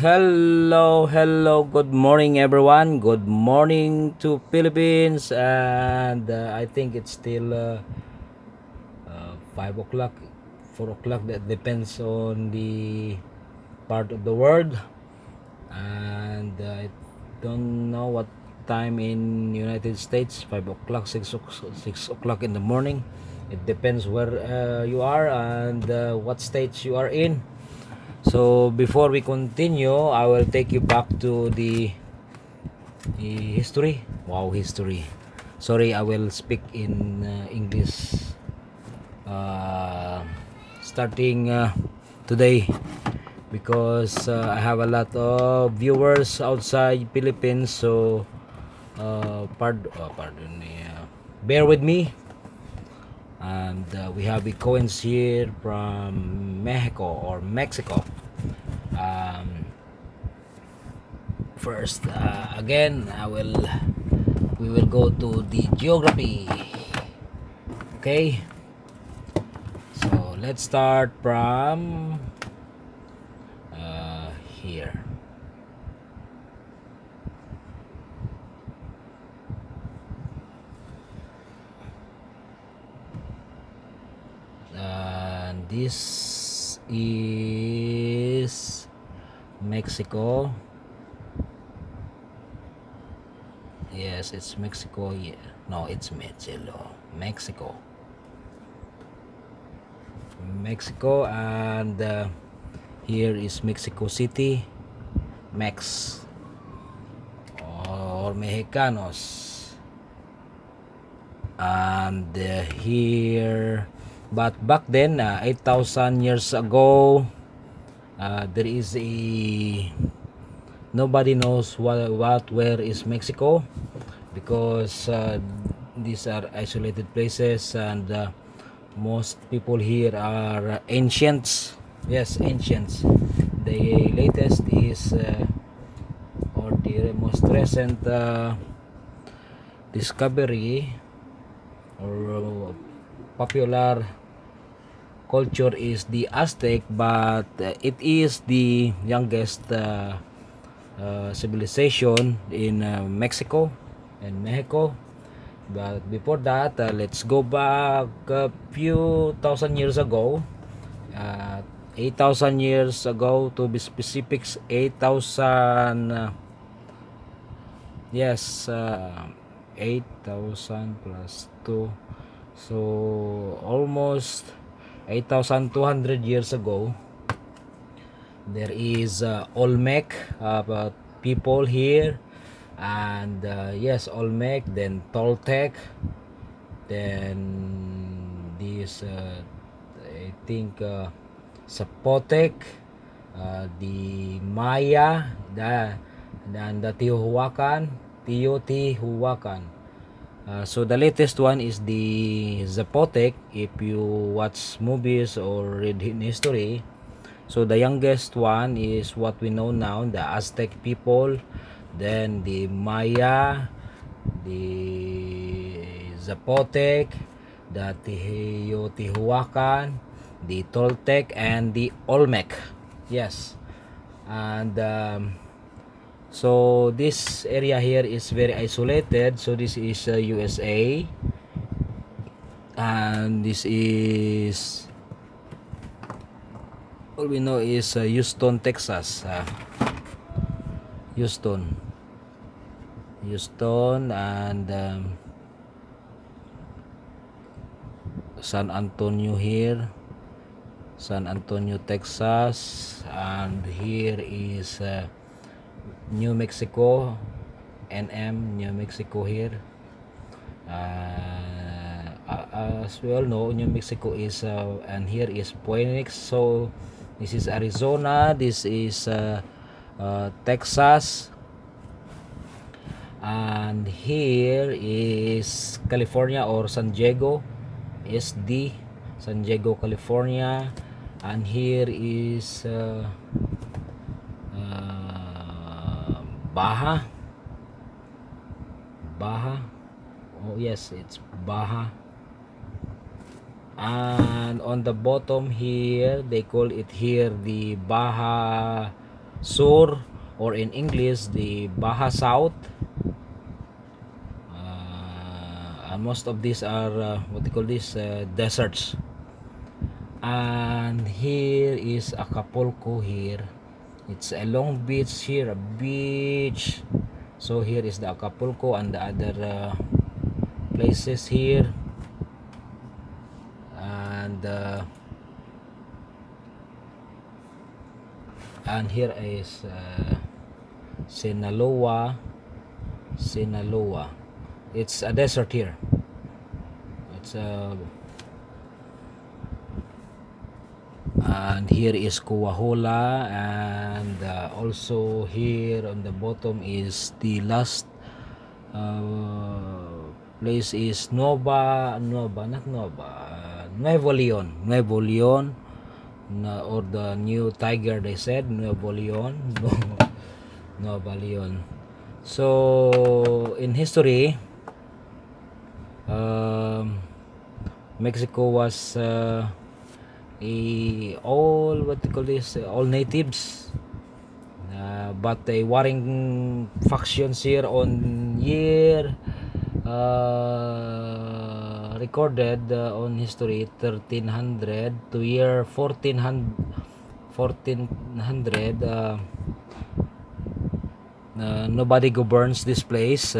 Hello, good morning everyone. Good morning to Philippines, and I think it's still 5 o'clock, 4 o'clock. That depends on the part of the world, and I don't know what time in United States. 5 o'clock, 6 o'clock in the morning. It depends where you are and what states you are in. So before we continue, I will take you back to the history. Wow, history. Sorry, I will speak in English. Uh, Starting today because I have a lot of viewers outside Philippines. So pardon me. Bear with me. And we have the coins here from Mexico or Mexico. Um, First, again, we will go to the geography. Okay, so let's start from here. This is Mexico. Yes, it's Mexico. Yeah. No, it's Mexico. Mexico, and here is Mexico City. Mex or Mexicanos. And here, but back then, 8,000 years ago, there is a nobody knows where is Mexico, because these are isolated places, and most people here are ancients. Yes, ancients. The latest is or the most recent discovery or popular culture is the Aztec, but it is the youngest civilization in Mexico. But before that, let's go back a few thousand years ago, 8,000 years ago to be specific. 8,000 yes, 8,000 plus 2, so almost 8,200 years ago. There is Olmec people here, and yes, Olmec, then Toltec, then this I think Zapotec, the Maya, and the Teotihuacan. So the latest one is the Zapotec. If you watch movies or read in history, so the youngest one is what we know now, the Aztec people, then the Maya, the Zapotec, the Teotihuacan, the Toltec, and the Olmec. Yes, and so this area here is very isolated. So this is USA, and this is, all we know is Houston, Texas. Houston, and San Antonio here, San Antonio, Texas, and here is New Mexico, New Mexico here. As we all know, New Mexico is and here is Phoenix. So this is Arizona, this is Texas, and here is California or San Diego, SD, San Diego, California, and here is Baja. Oh yes, it's Baja. And on the bottom here, they call it here the Baja Sur, or in English the Baja South. And most of these are what they call this, deserts. And here is Acapulco. Here it's a long beach, here a beach. So here is the Acapulco and the other places here. And here is Sinaloa. It's a desert here. It's and here is Coahuila, and also here on the bottom is the last place is Nuevo Leon, or the new tiger, they said Nuevo Leon. Nuevo Leon. So in history, Mexico was all natives, but a warring factions here on year recorded on history 1300 to year 1400. Nobody governs this place.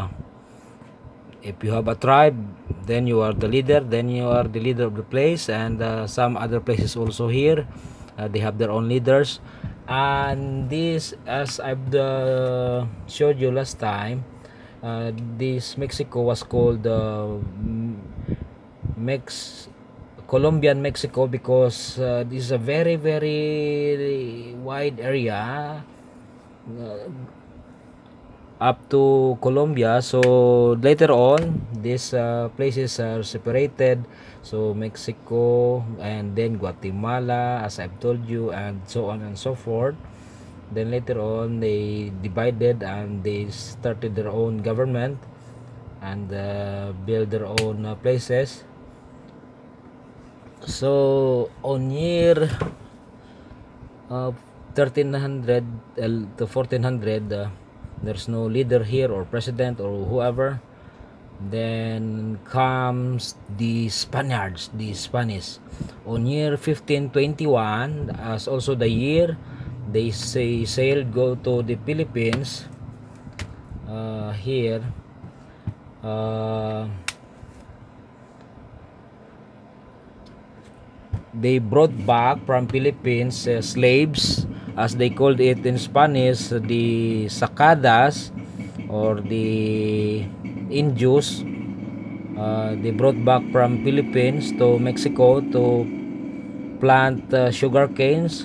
If you have a tribe, then you are the leader, of the place. And some other places also here, they have their own leaders. And this, as I've showed you last time, this Mexico was called Colombian Mexico, because this is a very, very wide area up to Colombia. So later on, these places are separated. So Mexico, and then Guatemala, as I've told you, and so on and so forth. Then later on, they divided and they started their own government and build their own places. So on year 1300 to 1400, there's no leader here or president or whoever. Then comes the Spaniards, the Spanish. On year 1521, as also the year they sailed go to the Philippines. Here they brought back from Philippines slaves, as they called it in Spanish, the sacadas or the Indios. They brought back from Philippines to Mexico to plant sugar canes,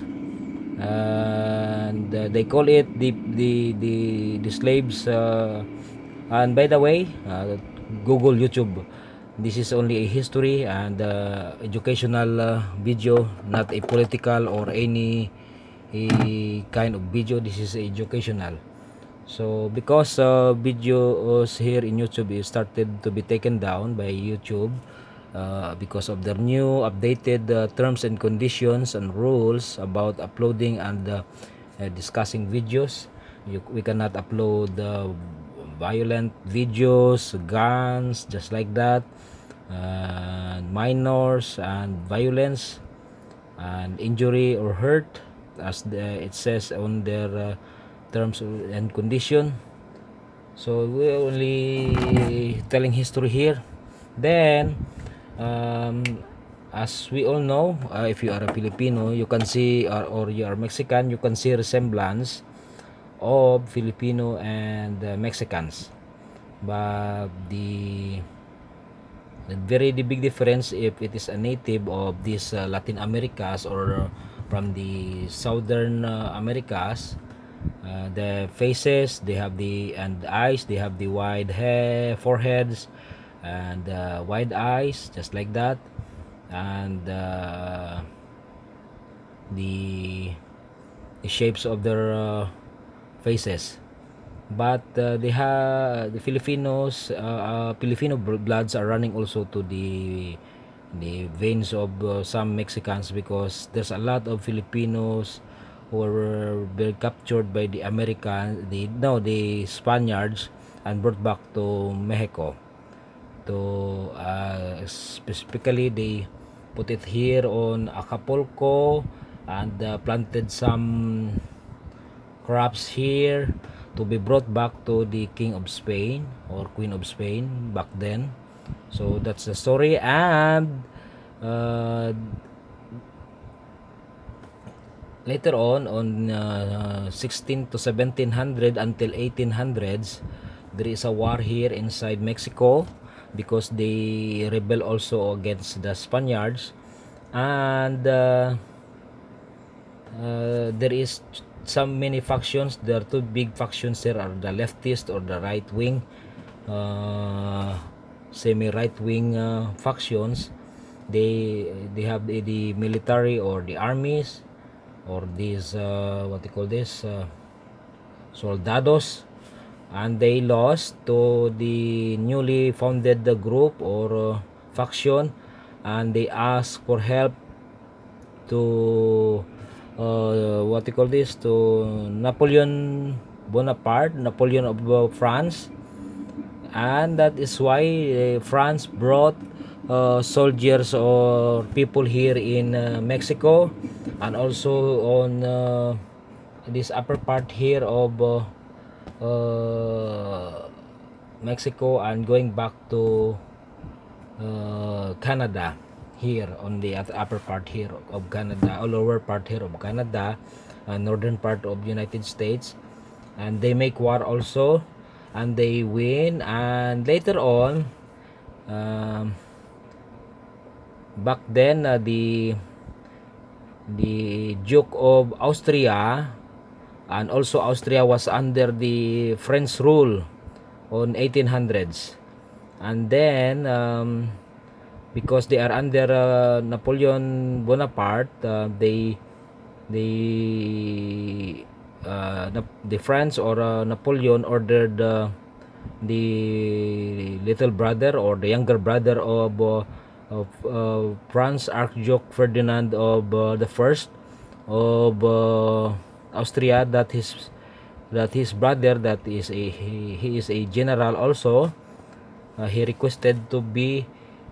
and they call it the slaves. And by the way, Google, YouTube. This is only a history and educational video, not a political or any kind of video. This is educational. So because videos here in YouTube is started to be taken down by YouTube because of their new updated terms and conditions and rules about uploading and discussing videos. We cannot upload violent videos, guns, just like that, minors, and violence and injury or hurt, as it says on their terms and condition. So we're only telling history here. Then as we all know, if you are a Filipino, you can see, or you are Mexican, you can see resemblance of Filipino and Mexicans. But the big difference, if it is a native of these Latin Americas or from the Southern Americas, the faces, they have the eyes, they have the wide foreheads and wide eyes, just like that. And the shapes of their faces. But they have the Filipinos, Filipino bloods are running also to the veins of some Mexicans, because there's a lot of Filipinos who were been captured by the Americans, the Spaniards, and brought back to Mexico. To specifically, they put it here on Acapulco and planted some crops here to be brought back to the King of Spain or Queen of Spain back then. So that's the story. And later on 16 to 1700 until 1800s, there is a war here inside Mexico because they rebel also against the Spaniards. And there is some many factions. There are two big factions. There are the leftist or the right wing, semi right wing factions. They have the military or the armies or these what they call this soldados, and they lost to the newly founded group or faction, and they asked for help to what they call this, to Napoleon Bonaparte, Napoleon of France. And that is why France brought soldiers or people here in Mexico, and also on this upper part here of Mexico, and going back to Canada here on the upper part here of Canada, or lower part here of Canada, northern part of United States. And they make war also, and they win. And later on, back then, the Duke of Austria, and also Austria was under the French rule on 1800s. And then because they are under Napoleon Bonaparte, the France or Napoleon ordered the little brother or the younger brother of France, Archduke Ferdinand of the first of Austria, that his brother, that is he is a general also. He requested to be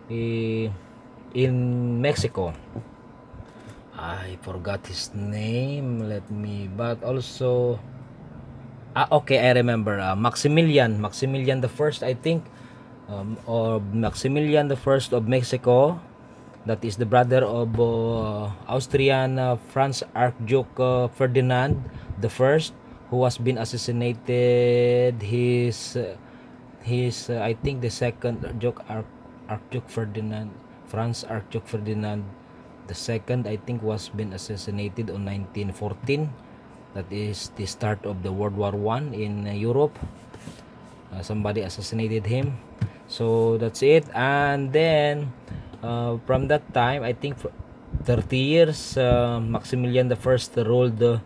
in Mexico. I forgot his name. But also, okay, I remember. Maximilian the First, I think, or Maximilian the First of Mexico. That is the brother of Austrian Franz Archduke Ferdinand the First, who has been assassinated. His I think the second Archduke Ferdinand, Franz Archduke Ferdinand the second, I think, was been assassinated on 1914. That is the start of the World War I in Europe. Somebody assassinated him. So that's it. And then from that time, I think for 30 years, Maximilian the First ruled the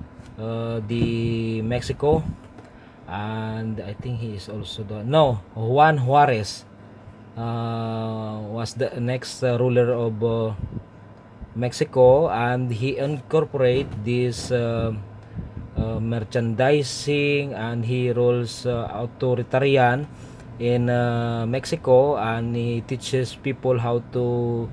Mexico. And I think he is also Juan Juarez was the next ruler of Mexico, and he incorporate this merchandising, and he rules authoritarian in Mexico, and he teaches people how to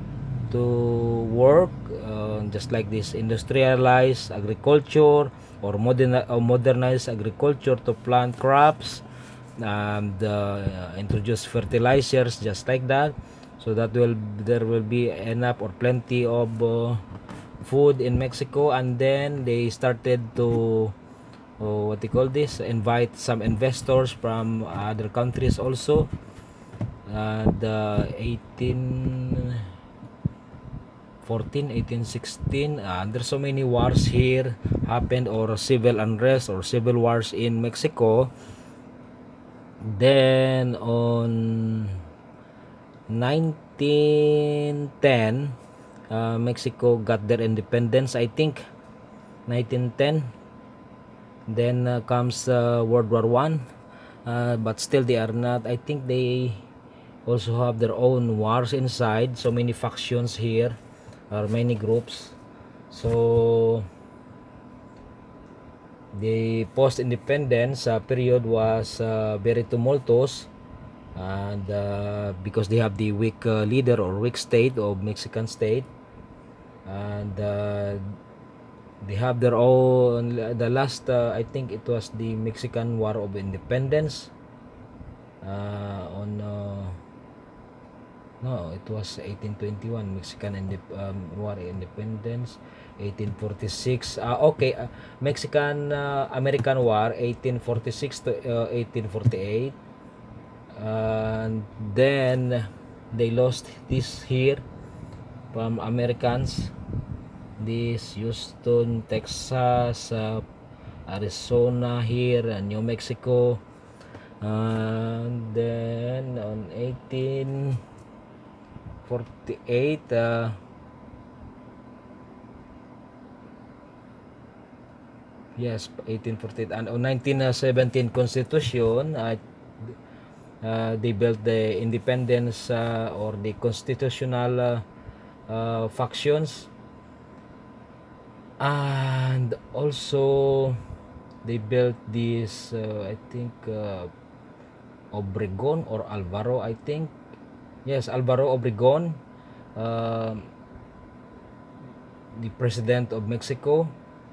work, just like this industrialized agriculture or modernized agriculture, to plant crops and introduce fertilizers, just like that, so that there will be enough or plenty of food in Mexico. And then they started to what they call this, invite some investors from other countries also. And 1816, there's so many wars here happened, or civil unrest or civil wars in Mexico. Then on 1910, Mexico got their independence, I think 1910. Then comes World War I, but still they are not, I think they also have their own wars inside. So many factions here, or many groups. So The post-independence period was very tumultuous, and because they have the weak leader or weak state of Mexican state, and they have their own, the last I think it was the Mexican War of Independence on no, it was 1821 Mexican War Independence, 1846. Okay, Mexican American War 1846 to 1848, and then they lost this here from Americans. This Houston, Texas, Arizona here, and New Mexico. And then on 1848, yes, 1848, and on 1917 Constitution, they built the independence or the constitutional factions, and also they built this I think Obregon or Alvaro, I think, yes, Alvaro Obregon, the president of Mexico.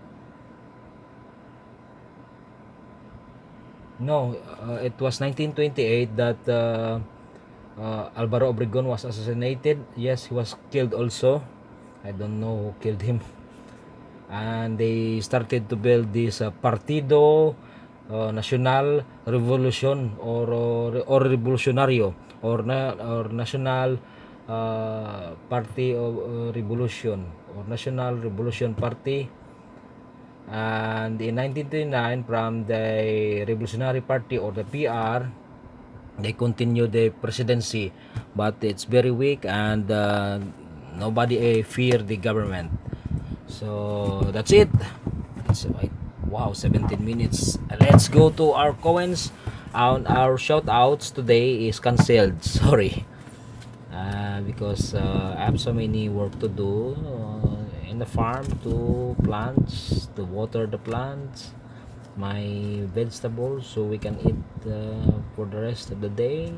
No, it was 1928 that Alvaro Obregon was assassinated. Yes, he was killed also. I don't know who killed him. And they started to build this Partido Nacional Revolution or Revolucionario or National Party of Revolution or National Revolution Party. And in 1939, from the Revolutionary Party or the PR, they continued the presidency, but it's very weak, and nobody feared the government. So that's it. Wow, 17 minutes. Let's go to our coins. Our shout outs today is cancelled. Sorry, because I have so many work to do in the farm, to plants, to water the plants, my vegetables, so we can eat for the rest of the day.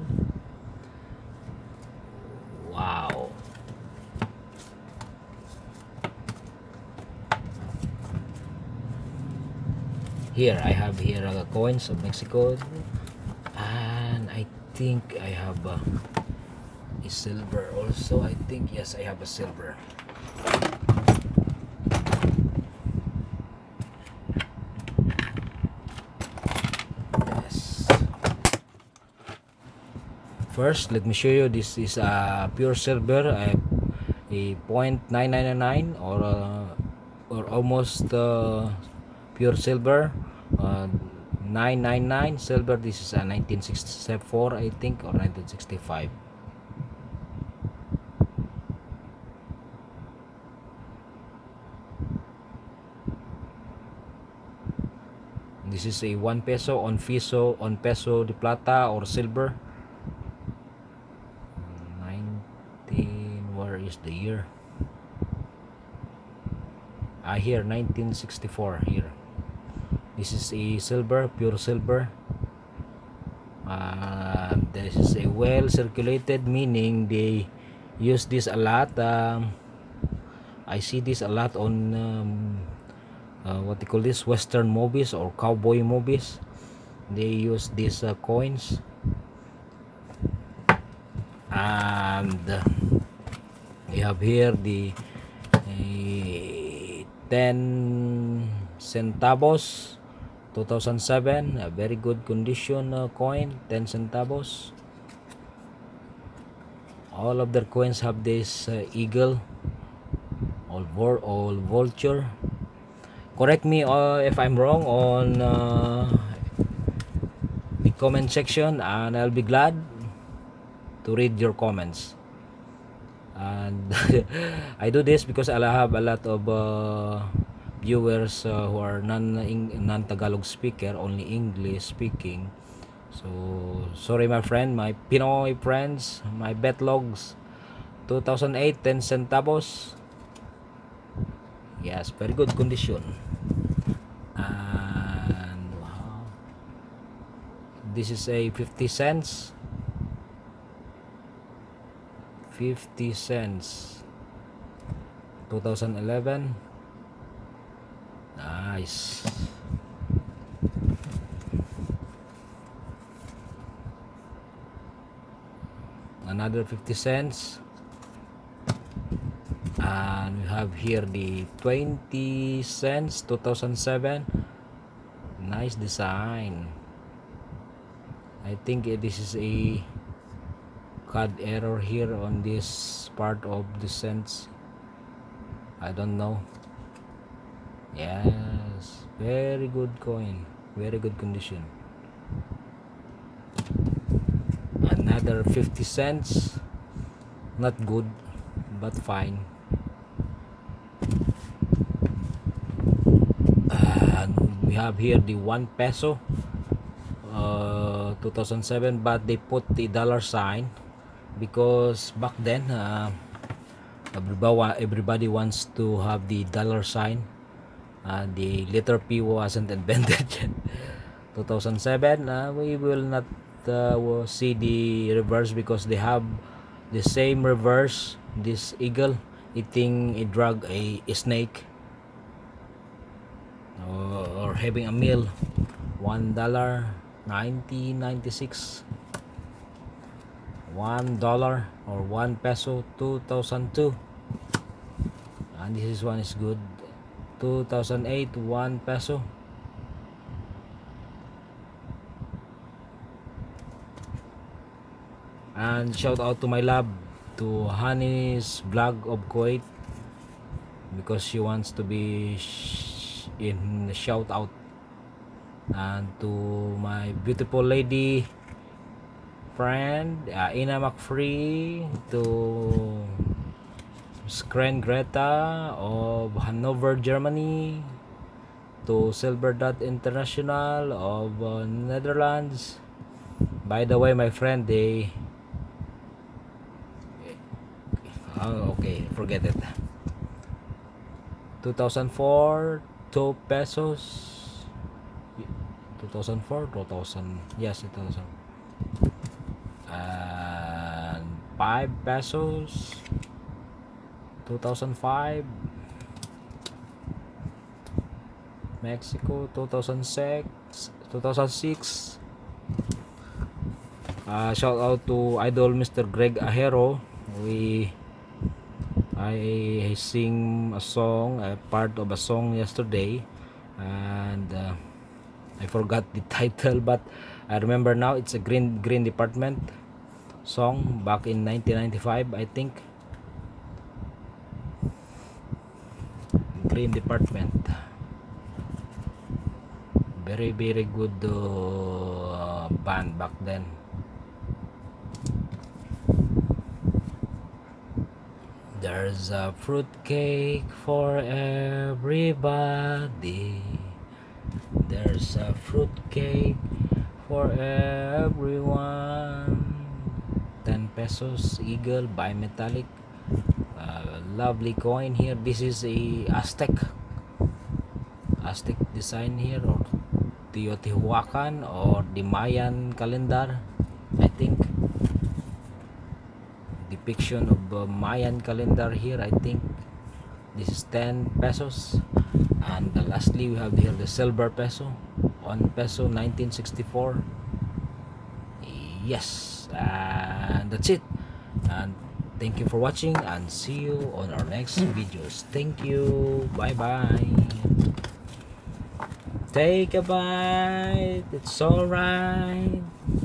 Wow. Here I have here coins of Mexico, and I think I have a silver also. I think, yes, I have a silver. Yes. First, let me show you. This is a pure silver, a 0.9999 or almost pure silver, 999 silver. This is a 1964, I think, or 1965. This is a 1 peso on peso de plata or silver. 19, where is the year? Here, 1964 here. This is a silver, pure silver. This is a well circulated, meaning they use this a lot. I see this a lot on what they call this, Western movies or cowboy movies. They use these coins. And we have here the 10 centavos 2007, a very good condition coin, 10 centavos. All of their coins have this eagle or vulture. Correct me if I'm wrong on the comment section, and I'll be glad to read your comments. And I do this because I have a lot of viewers who are non-Tagalog speaker, only English speaking. So sorry my friend, my Pinoy friends, my betlogs. 2008, 10 centavos. Yes, very good condition. this is a 50 cents. 50 cents. 2011. Nice. Another 50 cents. And we have here the 20 cents, 2007. Nice design. I think this is a CAD error here on this part of the cents. I don't know. Yes, very good coin, very good condition. Another 50 cents. Not good, but fine. And we have here the 1 peso, 2007, but they put the dollar sign because back then everybody wants to have the dollar sign. The letter P wasn't invented yet. 2007, we will not see the reverse because they have the same reverse. This eagle eating a drug, a snake, or having a meal. $1, 1996. $1 or 1 peso, 2002. And this one is good. 2008, 1 peso. And shout out to my love, to Honey's vlog of Kuwait, because she wants to be in the shout out. And to my beautiful lady friend Ina McFree, to Skren Greta of Hanover, Germany, to Silver Dot International of Netherlands. By the way, my friend, they okay, forget it. 2004, 2 pesos. 2004, 2000, yes, 2000. And 5 pesos. 2005. Mexico. 2006. Shout out to idol Mr. Greg Ahero. I sing a song, a part of a song yesterday, and I forgot the title, but I remember now. It's a Green Department song back in 1995, I think. Green Department, very good band back then. There's a fruit cake for everybody. There's a fruit cake for everyone. 10 pesos, eagle, bimetallic. Lovely coin here. This is a Aztec design here, or Teotihuacan, or the Mayan calendar, I think. Depiction of Mayan calendar here, I think. This is 10 pesos. And lastly, we have here the silver peso, 1 peso, 1964. Yes, and that's it. And thank you for watching, and see you on our next videos. Thank you. Bye bye. Take a bite. It's all right.